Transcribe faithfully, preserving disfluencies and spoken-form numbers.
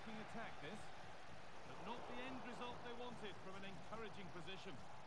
provoking attack, this. But not the end result they wanted from an encouraging position.